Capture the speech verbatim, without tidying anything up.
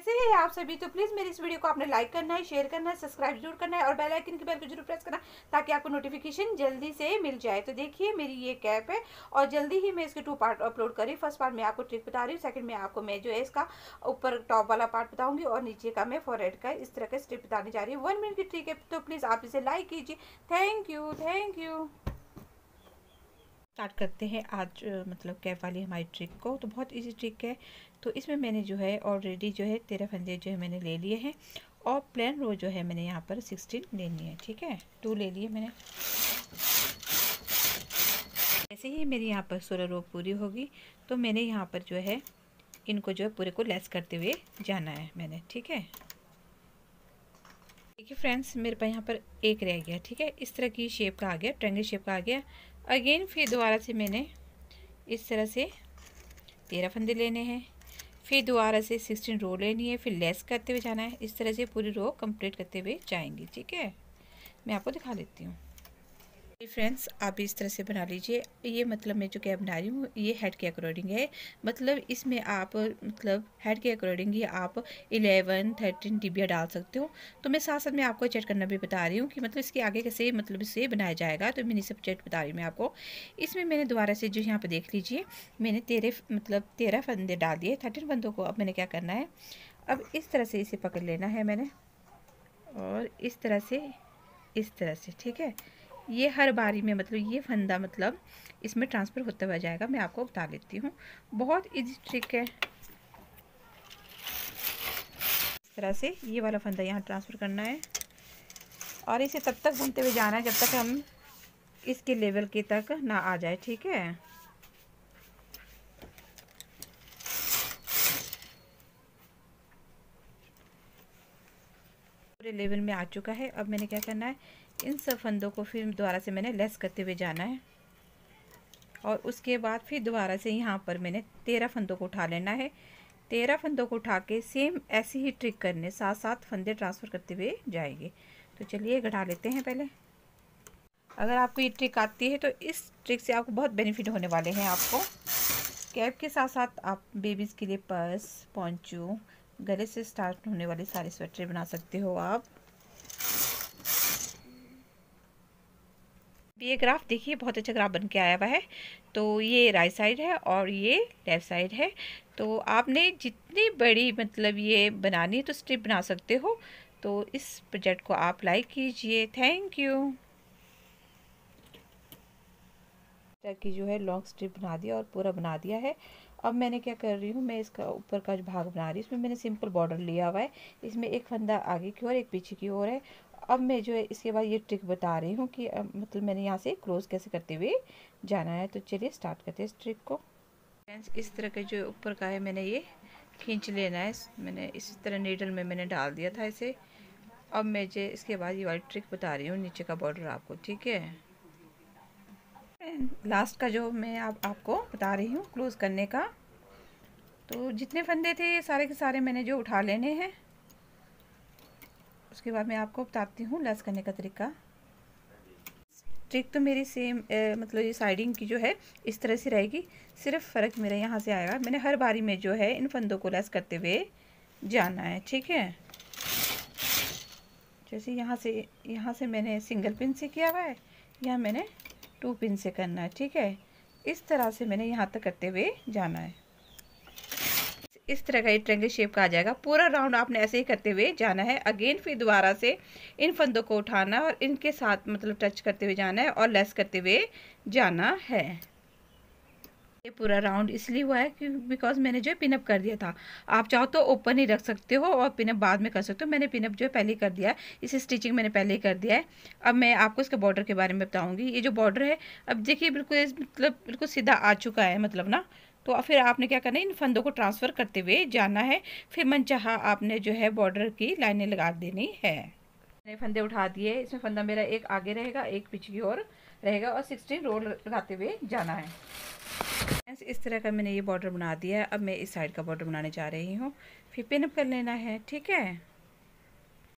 कैसे हैं आप सभी। तो प्लीज़ मेरी इस वीडियो को आपने लाइक करना है, शेयर करना है, सब्सक्राइब जरूर करना है और बेल आइकन की बेल को जरूर प्रेस करना ताकि आपको नोटिफिकेशन जल्दी से मिल जाए। तो देखिए मेरी ये कैप है और जल्दी ही मैं इसके टू पार्ट अपलोड करी। फर्स्ट पार्ट मैं आपको ट्रिक बता रही हूँ, सेकंड में आपको मैं जो है इसका ऊपर टॉप वाला पार्ट बताऊंगी और नीचे का मैं फॉरहेड का इस तरह का स्ट्रिप बताने जा रही हूँ। वन मिनट की ट्रिक है, तो प्लीज़ आप इसे लाइक कीजिए। Thank you thank you. Start करते हैं आज मतलब कैप वाली हमारी ट्रिक को। तो बहुत इजी ट्रिक है। तो इसमें मैंने जो है ऑलरेडी जो है तेरह फंदे जो है मैंने ले लिए हैं और प्लेन रो जो है मैंने यहाँ पर सिक्सटीन लेनी है। ठीक है, टू ले लिए मैंने। ऐसे ही मेरी यहाँ पर सोलह रो पूरी होगी तो मैंने यहाँ पर जो है इनको जो है पूरे को लेस करते हुए जाना है मैंने। ठीक है, देखिए फ्रेंड्स मेरे पास यहाँ पर एक रह गया। ठीक है, इस तरह की शेप का आ गया, ट्रायंगल शेप का आ गया। अगेन फिर दोबारा से मैंने इस तरह से तेरह फंदे लेने हैं, फिर दोबारा से सिक्सटीन रो लेनी है, फिर लेस करते हुए जाना है। इस तरह से पूरी रो कंप्लीट करते हुए जाएंगी। ठीक है, मैं आपको दिखा देती हूँ। फ्रेंड्स आप इस तरह से बना लीजिए। ये मतलब मैं जो कैप बना रही हूँ ये हेड के अकॉर्डिंग है। मतलब इसमें आप मतलब हेड के अकॉर्डिंग ही आप इलेवन थर्टीन डिबिया डाल सकते हो। तो मैं साथ साथ में आपको चेक करना भी बता रही हूँ कि मतलब इसके आगे कैसे मतलब इसे बनाया जाएगा। तो मैंने सब चेक बता रही हूँ मैं आपको। इसमें मैंने दोबारा से जो यहाँ पर देख लीजिए मैंने तेरह मतलब तेरह फंदे डाल दिए, थर्टीन फंदों को अब मैंने क्या करना है, अब इस तरह से इसे पकड़ लेना है मैंने और इस तरह से इस तरह से। ठीक है, ये हर बारी में मतलब ये फंदा मतलब इसमें ट्रांसफ़र होता हुआ जाएगा। मैं आपको बता लेती हूँ, बहुत इजी ट्रिक है। इस तरह से ये वाला फंदा यहाँ ट्रांसफ़र करना है और इसे तब तक बुनते हुए जाना है जब तक हम इसके लेवल के तक ना आ जाए। ठीक है, पूरे लेवल में आ चुका है। अब मैंने क्या करना है, इन सब फंदों को फिर दोबारा से मैंने लेस करते हुए जाना है और उसके बाद फिर दोबारा से यहाँ पर मैंने तेरह फंदों को उठा लेना है। तेरह फंदों को उठा के सेम ऐसी ही ट्रिक करने साथ साथ फंदे ट्रांसफ़र करते हुए जाएंगे। तो चलिए घटा लेते हैं पहले। अगर आपको ये ट्रिक आती है तो इस ट्रिक से आपको बहुत बेनिफिट होने वाले हैं। आपको कैप के साथ साथ आप बेबीज़ के लिए पर्स, पोंचो, गले से स्टार्ट होने वाले सारे स्वेटर बना सकते हो आप। ये ग्राफ देखिए बहुत अच्छा ग्राफ बन के आया हुआ है। तो ये राइट साइड है और ये लेफ़्ट साइड है। तो आपने जितनी बड़ी मतलब ये बनानी है तो स्ट्रिप बना सकते हो। तो इस प्रोजेक्ट को आप लाइक कीजिए। Thank you. की जो है लॉन्ग स्ट्रिप बना दिया और पूरा बना दिया है। अब मैंने क्या कर रही हूँ, मैं इसका ऊपर का जो भाग बना रही हूँ इसमें मैंने सिंपल बॉर्डर लिया हुआ है। इसमें एक फंदा आगे की ओर एक पीछे की ओर है। अब मैं जो है इसके बाद ये ट्रिक बता रही हूँ कि मतलब मैंने यहाँ से क्लोज कैसे करते हुए जाना है। तो चलिए स्टार्ट करते हैं इस ट्रिक को। फ्रेंड्स इस तरह का जो ऊपर का है मैंने ये खींच लेना है। मैंने इसी तरह नीडल में मैंने डाल दिया था इसे। अब मैं जो इसके बाद ये वाली ट्रिक बता रही हूँ नीचे का बॉर्डर आपको। ठीक है, लास्ट का जो मैं आप, आपको बता रही हूँ क्लोज करने का। तो जितने फंदे थे ये सारे के सारे मैंने जो उठा लेने हैं। उसके बाद मैं आपको बताती हूँ लेस करने का तरीका। ट्रिक तो मेरी सेम ए, मतलब ये साइडिंग की जो है इस तरह से रहेगी, सिर्फ फ़र्क मेरा यहाँ से आएगा। मैंने हर बारी में जो है इन फंदों को लेस करते हुए जाना है। ठीक है, जैसे यहाँ से यहाँ से मैंने सिंगल पिन से किया हुआ है, यहाँ मैंने टू पिन से करना है। ठीक है, इस तरह से मैंने यहाँ तक करते हुए जाना है। इस तरह का ये ट्रायंगल शेप का आ जाएगा। पूरा राउंड आपने ऐसे ही करते हुए जाना है। अगेन फिर दोबारा से इन फंदों को उठाना और इनके साथ मतलब टच करते हुए जाना है और लेस करते हुए जाना है। ये पूरा राउंड इसलिए हुआ है कि बिकॉज मैंने जो है पिनअप कर दिया था। आप चाहो तो ओपन ही रख सकते हो और पिनअप बाद में कर सकते हो। मैंने पिनअप जो है पहले ही कर दिया है, इसे स्टिचिंग मैंने पहले ही कर दिया है। अब मैं आपको इसके बॉर्डर के बारे में बताऊंगी। ये जो बॉर्डर है अब देखिए बिल्कुल मतलब बिल्कुल सीधा आ चुका है मतलब ना। तो फिर आपने क्या करना है, इन फंदों को ट्रांसफ़र करते हुए जाना है। फिर मनचाहा आपने जो है बॉर्डर की लाइनें लगा देनी है। मैंने फंदे उठा दिए। इसमें फंदा मेरा एक आगे रहेगा एक पीछे की ओर रहेगा और सिक्सटीन रोल लगाते हुए जाना है। इस तरह का मैंने ये बॉर्डर बना दिया है। अब मैं इस साइड का बॉर्डर बनाने जा रही हूँ। फिर पिन अप कर लेना है। ठीक है।